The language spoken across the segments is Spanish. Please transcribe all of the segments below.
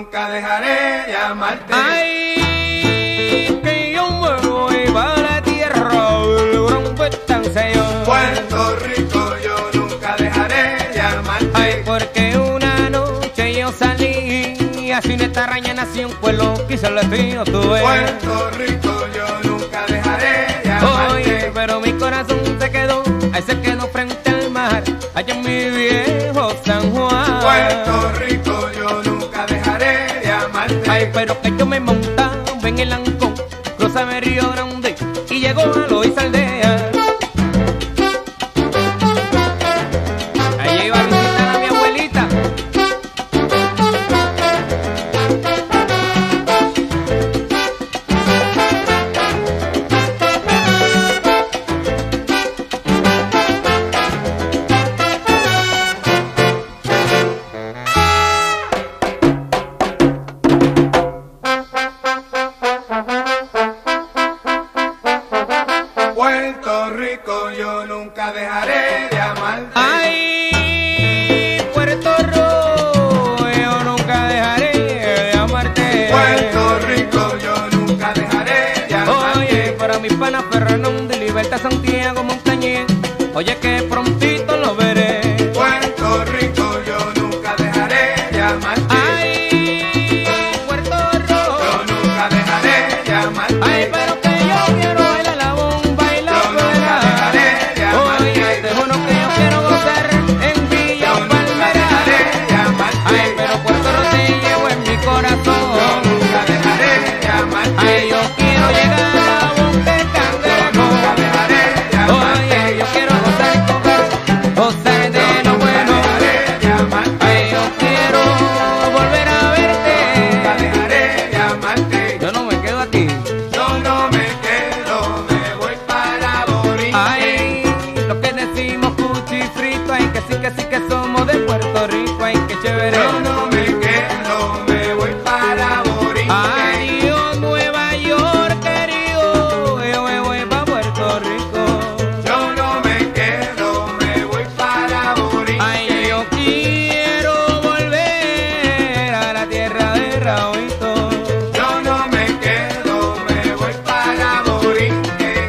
nunca dejaré de amarte. Ay, que yo me voy para la tierra del gran petanceo. Puerto Rico, yo nunca dejaré de amarte. Ay, porque una noche yo salí y así en esta raña nació un pueblo, quizá el destino tuve. Puerto Rico, yo nunca dejaré de amarte. Oye, pero mi corazón se quedó, ahí se quedó frente al mar, allá en mi viejo San Juan. Puerto Rico, yo nunca dejaré de amarte. Ay, pero que yo me montaba en el ancón, cruzaba el Río Grande y llegó a Loíza aldea. Allí iba a visitar a mi abuelita. Puerto Rico, yo nunca dejaré de amarte. Ay, Puerto Rico, yo nunca dejaré de amarte. Puerto Rico, yo nunca dejaré de amarte. Oye, para mi pana Ferranón de Libertad Santiago Montañés, oye que prontito lo veré. Puerto Rico, yo nunca dejaré de amarte. Ay, Puerto Rico, Yo nunca dejaré de amarte. ay, pero que yo quiero bailar la bomba y la Yo nunca dejaré de amarte. Oye, te juro que yo quiero gozar en Villa Yo nunca Palmera. dejaré de amarte. Ay, pero Puerto Rico te llevo en mi Yo corazón. nunca dejaré de amarte. Ay, yo quiero llegar a la boca de Yo cangrejo. nunca dejaré de amarte. Oye, yo quiero gozar y gozar de lo bueno. Dejaré de amarte. Ay, yo quiero volver a Nunca verte. dejaré de amarte. Yo no me quedo aquí. Yo no me quedo, me voy para Borinquen. Ay, lo que decimos cuchi frito. Ay, que sí que somos de Puerto Rico. Ay, qué chévere. Yo no me quedo, me voy para Borinquen. Adiós, Nueva York, querido. Yo me voy pa' Puerto Rico. Yo no me quedo, me voy para Borinquen. Ay, yo quiero volver a la tierra de Raúlito. Yo no me quedo, me voy para Borinquen.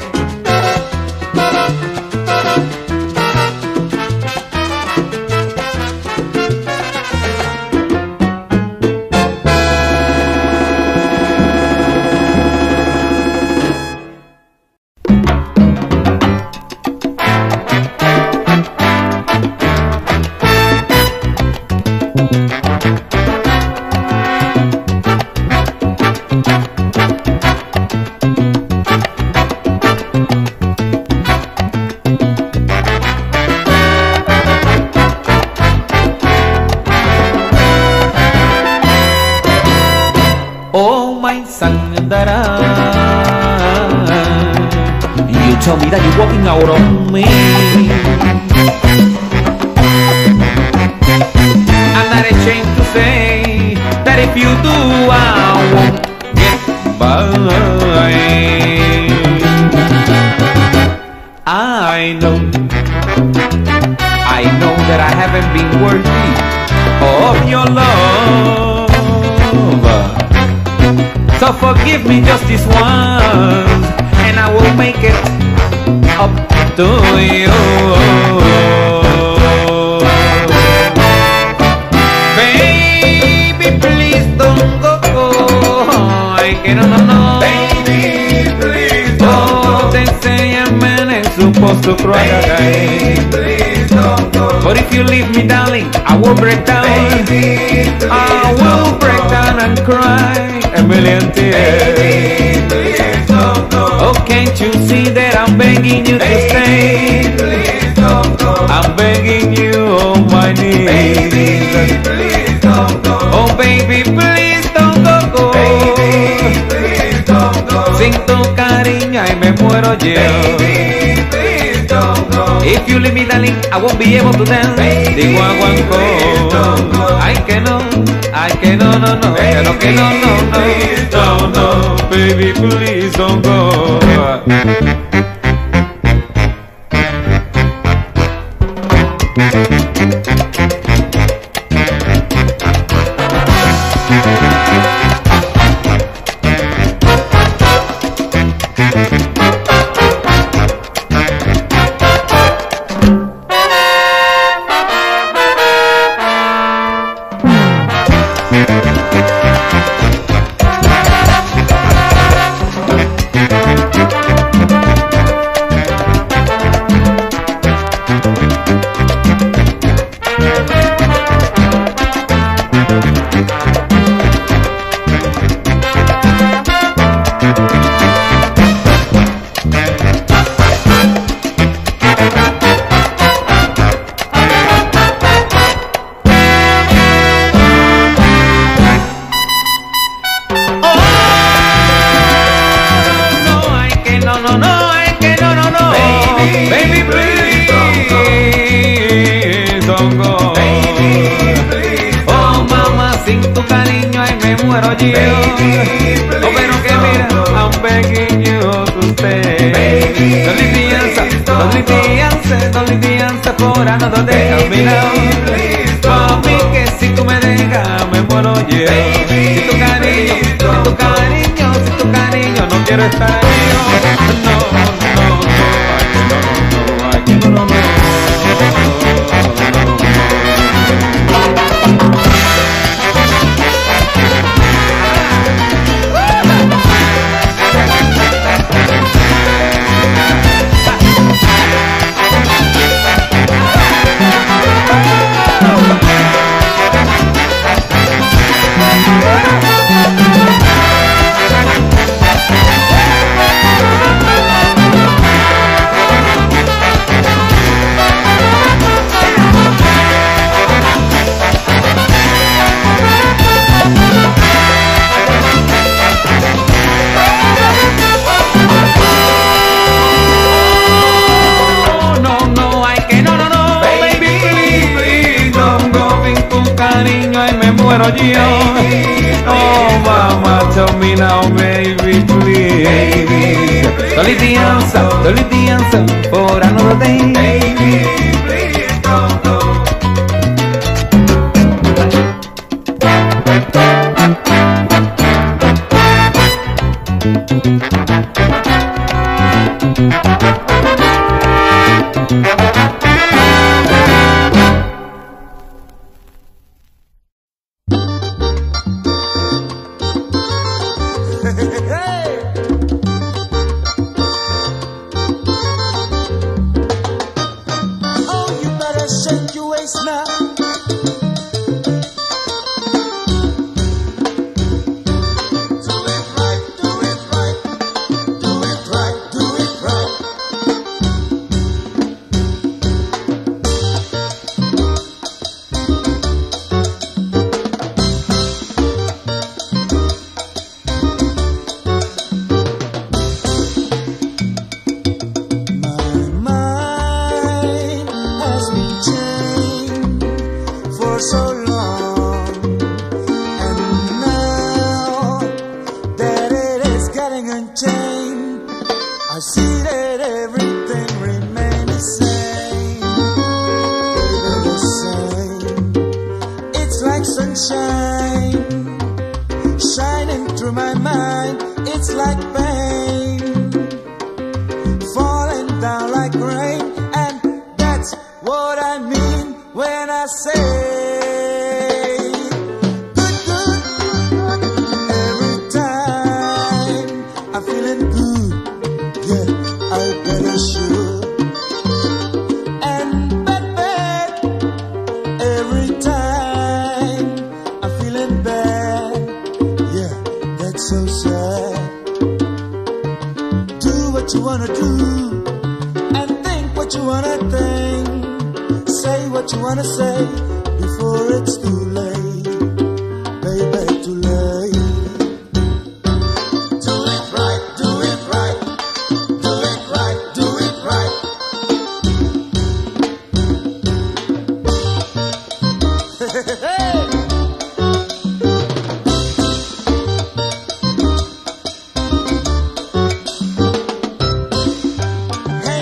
Oh, my son, that you tell me that you're walking out on me. I'm not ashamed to say that if you do, I won't get by. I know that I haven't been worthy of your love. So forgive me just this once, and I will make it up to you. Baby, please don't go. Ay, que no. Baby, please Oh, don't they say a man is supposed to cry. Baby, please don't go. But if you leave me, darling, I will break down. Baby, I will break down and cry a million tears. Baby, please don't go. Oh, can't you see that I'm begging you to stay? Baby, please don't go. I'm begging you on my knees. Baby, please don't go. Oh, baby, please don't go. Baby, please don't go. Sin tu cariño, ay, me muero yo. Baby, please don't go. If you leave me, darling, I won't be able to dance. Baby, Digo aguanco. please don't go. Ay, que no, que no, que no. Please don't go. Baby, please don't go. muero yo. Oh, pero que mira, I'm begging you to stay. Don't leave the answer for another day. Mami, que si tú me dejas, me muero yo. Si tu cariño, no quiero estar yo. No, no. Muero yo. Oh, mama, tell me now, baby, please. Don't leave the answer for another day. Baby, please don't go.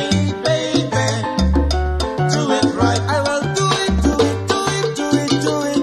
Do it.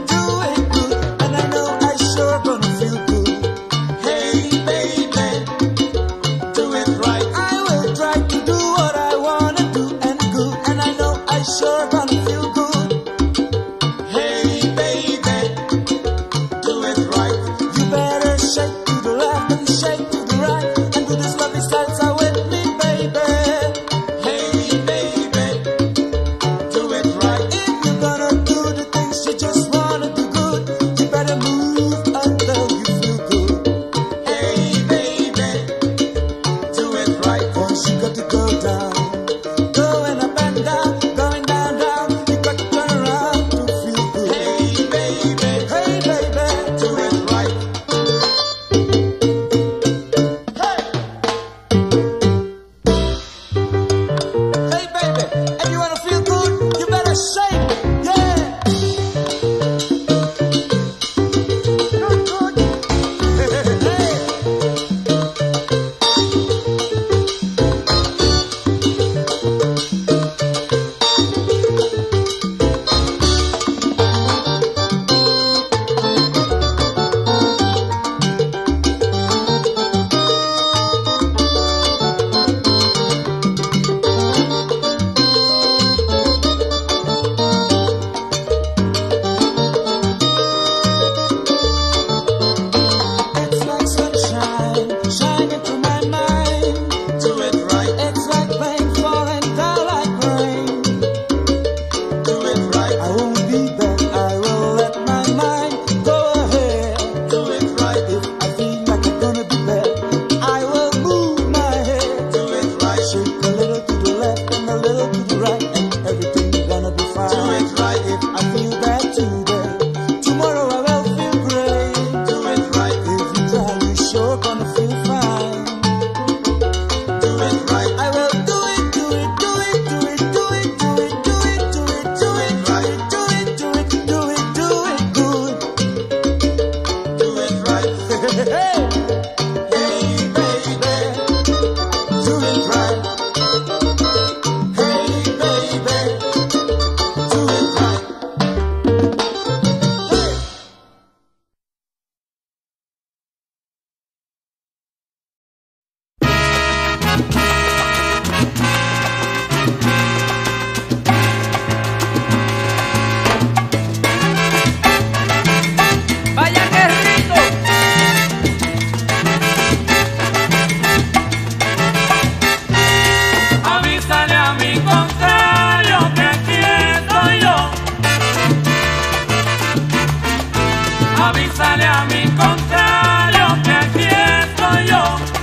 Avísale a mi contrario que aquí estoy yo.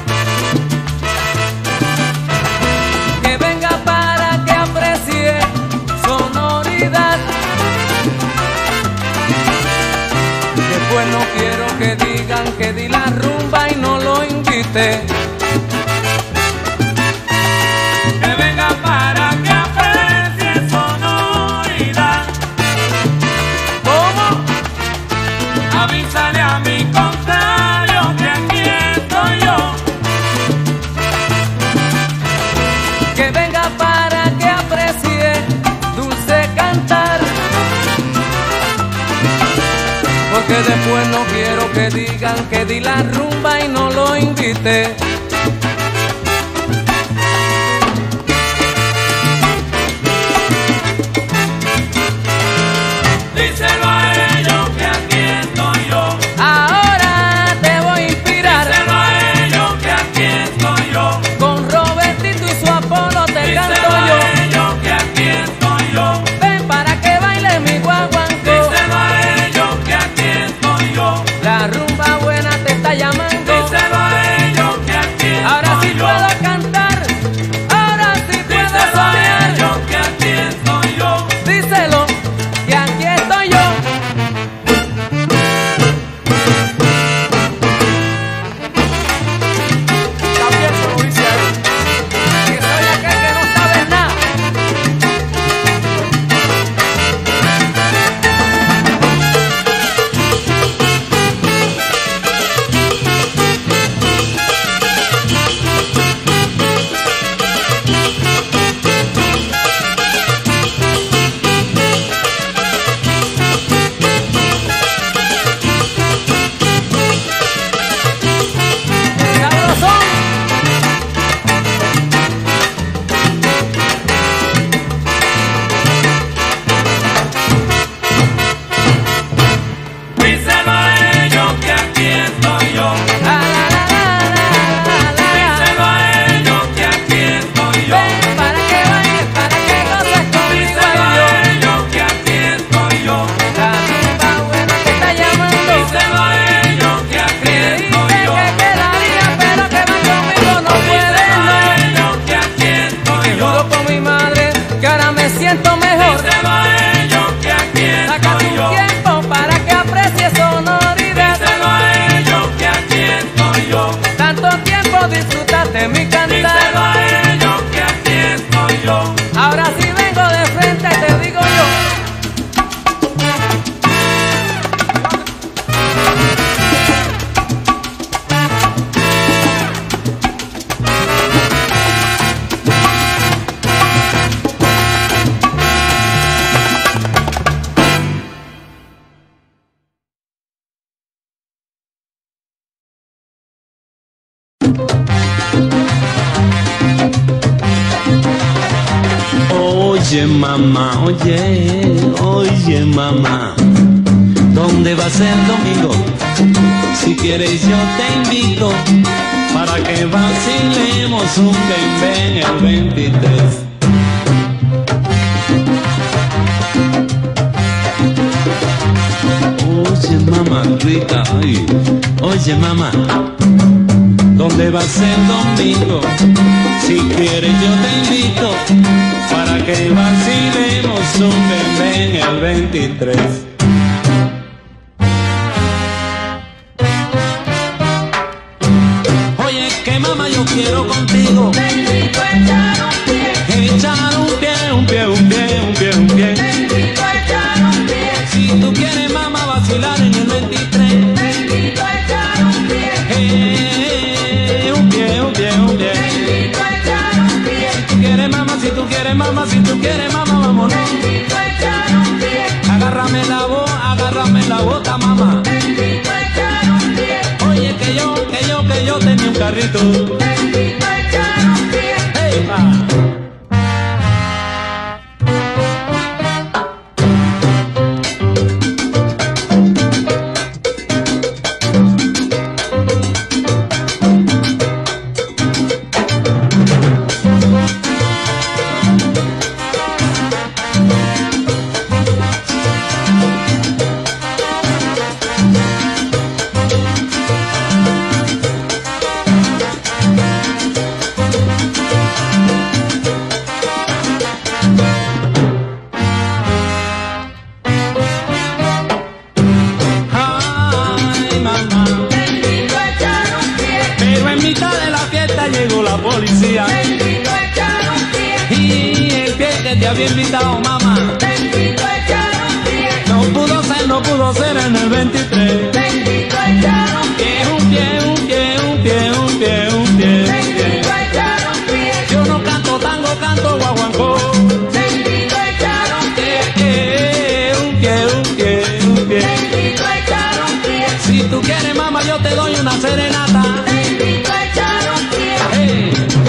Que venga para que aprecie sonoridad. Después no quiero que digan que di la rumba y no lo invité. Que venga para que aprecie sonoridad. ¿Cómo? Avísale a mi contrario que aquí estoy yo. Que venga para que aprecie dulce cantar. Porque después no quiero que digan que di la rumba y no lo invité. Díselo a ellos que aquí estoy yo. Ahora te voy a inspirar. Díselo a ellos que aquí estoy yo. Con Robertito y su Apolo te canto Díselo yo. a ellos que aquí estoy yo. Ven para que baile mi guaguancó. Díselo a ellos que aquí estoy yo. La rumba buena te está llamando. Díselo a ellos que aquí estoy yo. Ahora sí puedo cantar. Ahora sí puedo Díselo a soñar. ellos que aquí estoy yo. Díselo que aquí estoy yo. También se lo dice ahí. Que soy aquel que no sabe nada. Sabrosón. Díselo a ellos que aquí estoy yo. La, la, la, la, la, la. Díselo a ellos que aquí estoy yo. Ven para que bailes, para que goces conmigo Díselo y yo. a ellos que aquí estoy yo. La rumba buena te está llamando. Díselo a ellos que aquí Creíste estoy yo. que quedaría, pero que más conmigo no puedes, Díselo no. a ellos que aquí estoy Te yo. juro por mi madre que ahora me siento mejor. Díselo a ellos que aquí Saca tu estoy yo. tiempo para que aprecies sonoridad. Díselo a ellos que aquí estoy yo. Tanto tiempo disfrutaste mi Díselo cantar. a ellos que aquí estoy yo. Ahora sí vengo de frente, te digo yo. Oye mamá, oye mamá, ¿dónde va a ser el domingo? Si quieres yo te invito para que vacilemos un bembé el 23. Oye mamá, rica, ay, oye mamá, ¿dónde va a ser el domingo? Si quieres yo te invito para que vacilemos un bembé el 23. Oye, que mamá yo quiero contigo Bendito echar un pie. echar un pie, un pie, un pie, un pie, un pie. Bendito echar un pie. Si tú quieres mamá vacilar en el 23. Bendito echar un pie. Un pie, un pie, un pie. Bendito echar un pie. Si tú quieres mamá, si tú quieres mamá, si tú quieres mamá, vámonos. Bendito echar un pie. Agárrame la bota mamá. Bendito echar un pie. Oye que yo tenía un carrito. Bendito echar un pie. Hey, pa. había invitado, mamá. Bendito echaron pie. No pudo ser en el 23. Bendito echaron pie. Un pie. Bendito echaron pie. Yo no canto tango, canto guaguancó. Bendito echaron pie. Un pie. Bendito echaron pie. Si tú quieres, mamá, yo te doy una serenata. Bendito echaron pie. Hey.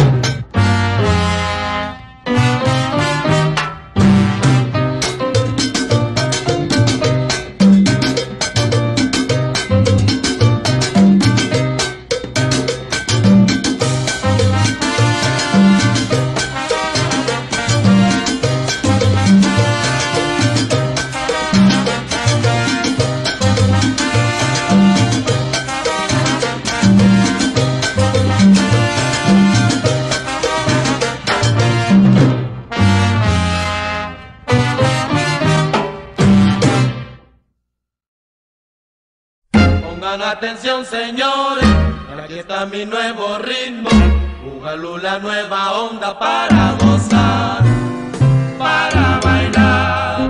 Pongan atención, señores, aquí está mi nuevo ritmo. Bújalo, la nueva onda para gozar, para bailar.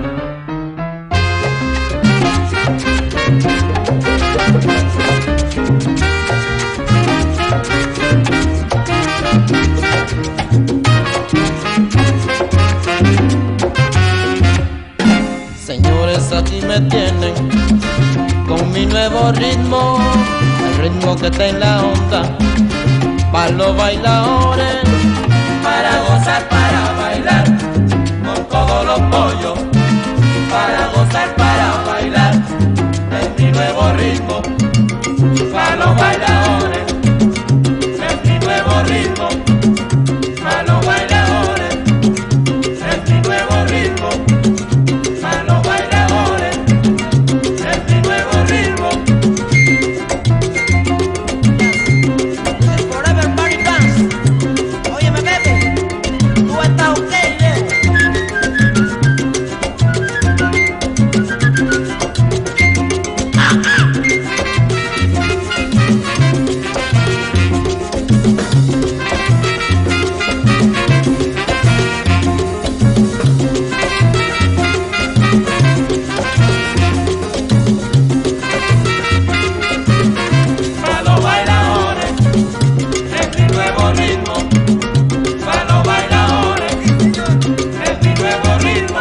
Señores, aquí me tienen con mi nuevo ritmo, el ritmo que está en la onda, para los bailadores, Para gozar, para bailar, con todos los pollos. Para gozar, para bailar, es mi nuevo ritmo. Para los bailadores, es mi nuevo ritmo. Para los bailadores, es mi nuevo ritmo. Para los bailadores, es mi nuevo ritmo. el Forever Party Dance. Óyeme, bebé, tú estás ok, Para los bailadores, es mi nuevo ritmo. Para los bailadores, es mi nuevo ritmo.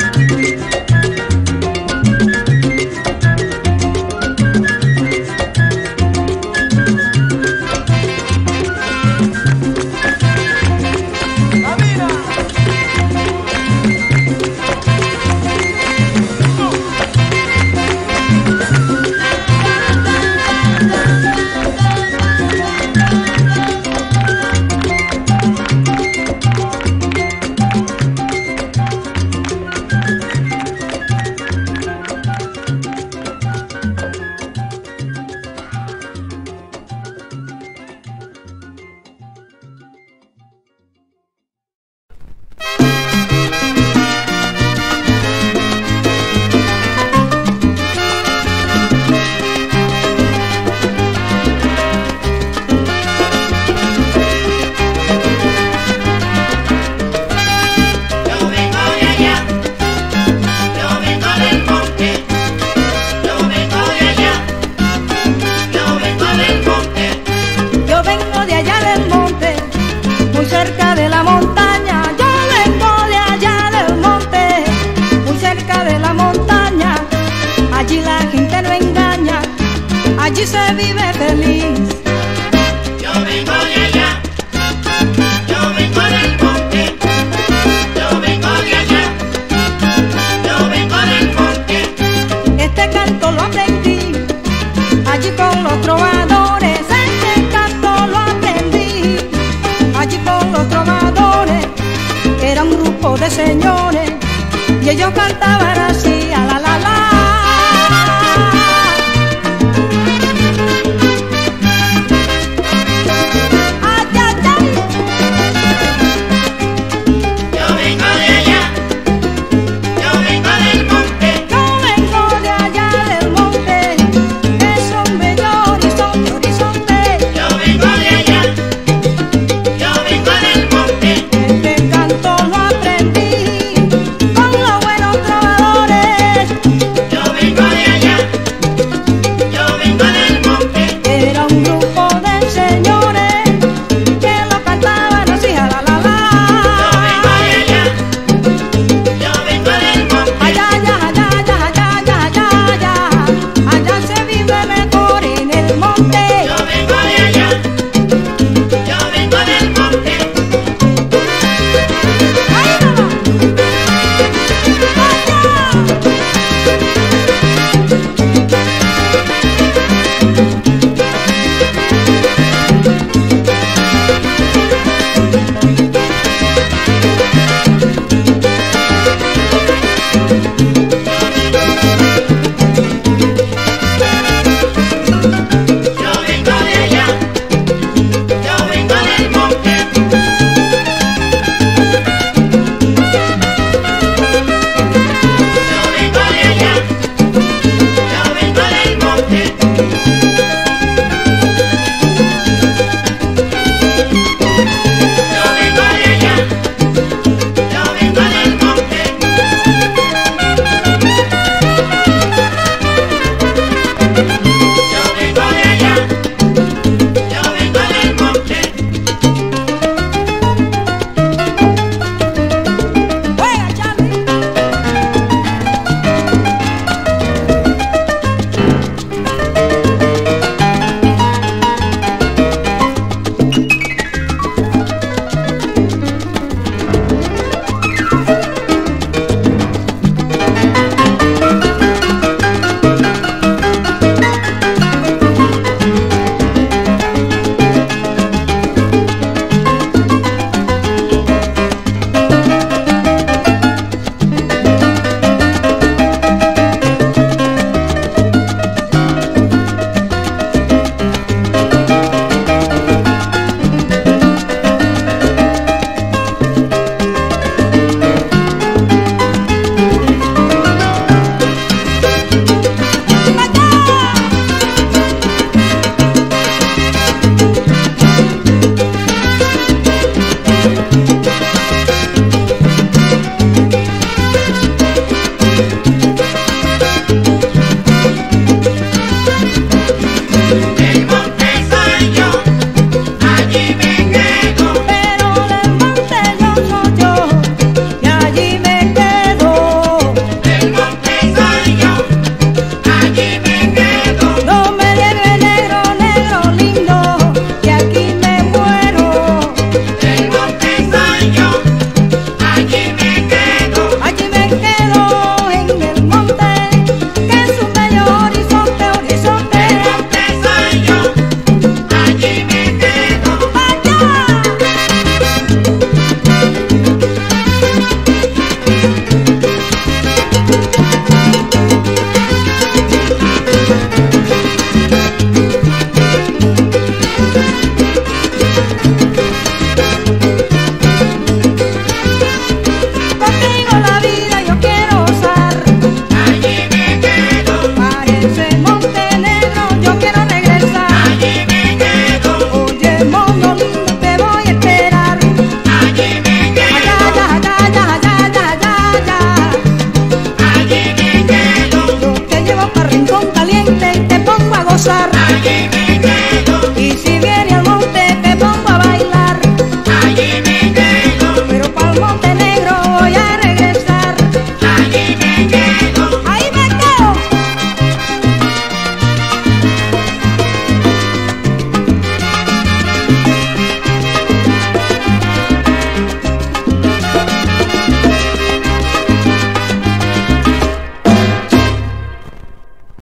Yo vengo de allá, yo vengo del monte, yo vengo de allá, yo vengo del monte. Yo vengo de allá del monte, muy cerca de la montaña. Yo vengo de allá del monte, muy cerca de la montaña. Allí la gente no engaña, allí se vive feliz. Yo vengo de allá, yo vengo del monte, yo vengo de allá, yo vengo del monte. Este canto lo aprendí allí con los trovadores. Este canto lo aprendí allí con los trovadores. Era un grupo de señores y ellos cantaban